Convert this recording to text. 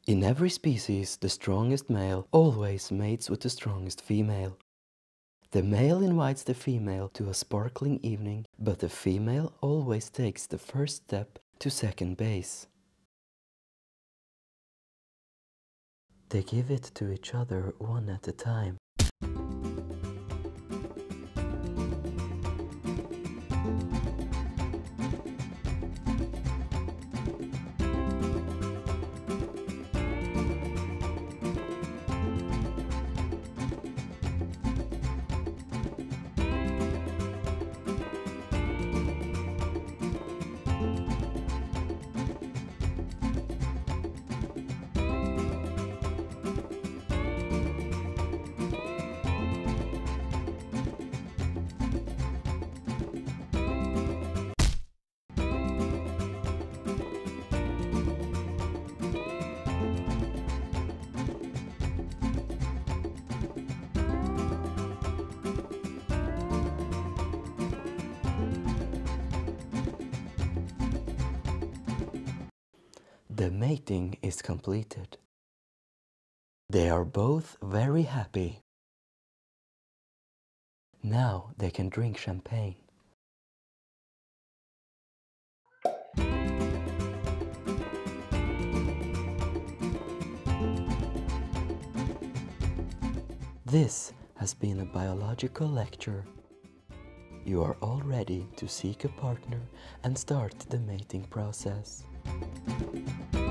In every species, the strongest male always mates with the strongest female. The male invites the female to a sparkling evening, but the female always takes the first step to second base. They give it to each other one at a time. The mating is completed. They are both very happy. Now they can drink champagne. This has been a biological lecture. You are all ready to seek a partner and start the mating process.